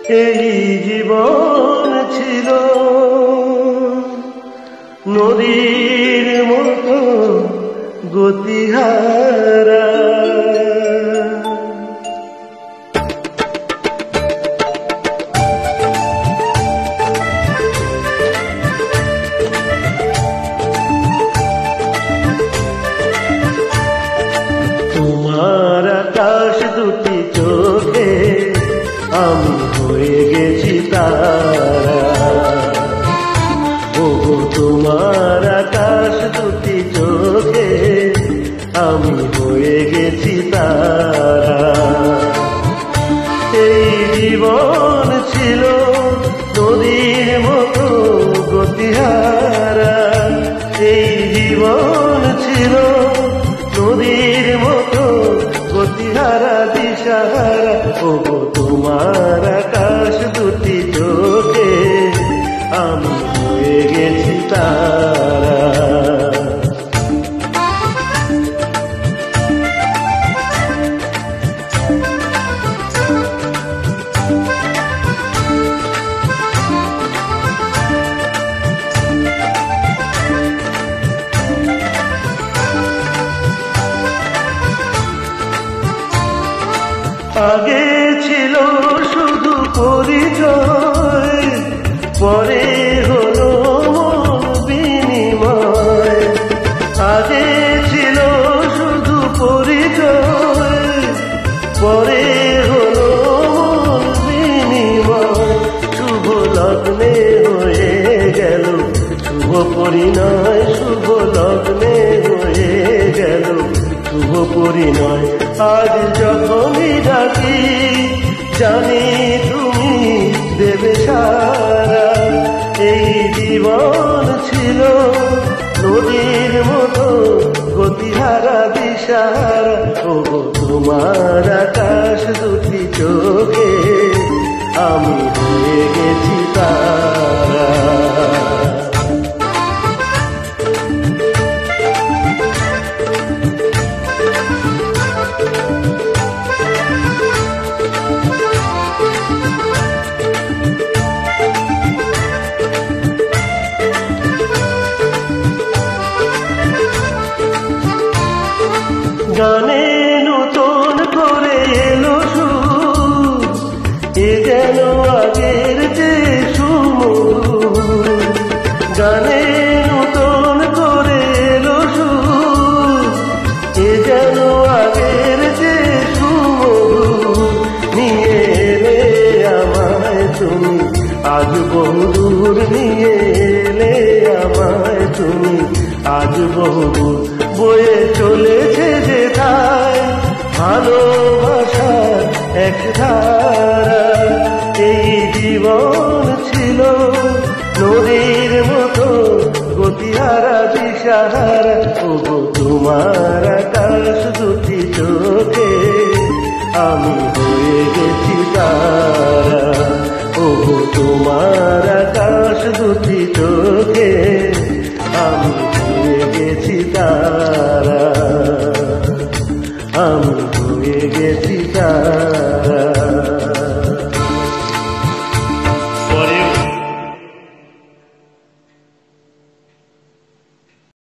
এই জীবন ছিল নদীর মতো গতিহারা, তোমার আকাশ দুটি চোখে আমি হয়ে গেছি তারা। ওগো তোমার আকাশ দুটি চোখে আমি হয়ে গেছি তারা। এই জীবন ছিল নদীর মতো গতিহারা, এই জীবন ছিল নদীর মতো গতিহারা দিশাহারা। ওগো তোমার আকাশ দুটি চোখে আমি হয়ে গেছি তারা। আগে ছিল শুধু পরিচয়, পরে হলো মন বিনিময়। আগে ছিল শুধু পরিচয়, পরে হলো মন বিনিময়। শুভ লগ্নে হয়ে গেল শুভ পরিণয়, শুভ লগ্নে হয়ে গেল শুভ পরিণয়। আজ যখনই ডাকি জানি তুমি দেবে সারা। এই জীবন ছিল নদীর মতো গতিহারা দিশাহারা। ওগো তোমার আকাশ দুটি চোখে আমি হয়ে গেছি তারা। গানে নতুন করে এলো সুর, এ যেন আগের যে সুমধুর। গানে নতুন করে এলো সুর, এ যেন আগের যে সুমধুর। নিয়ে এলে আমায় তুমি আজ বহুদূর, নিয়ে এলে আমায় তুমি আজ বহুদূর। বয়ে চলেছে যেথায় ভালোবাসার এক ধারা। এই জীবন ছিল নদীর মতো গতিহারা দিশাহারা। ওগো তোমার আকাশ দুটি চোখে আমি হয়ে গেছি তারা। ওগো তোমার আকাশ দুটি চোখে আমি হয়ে গেছি তারা।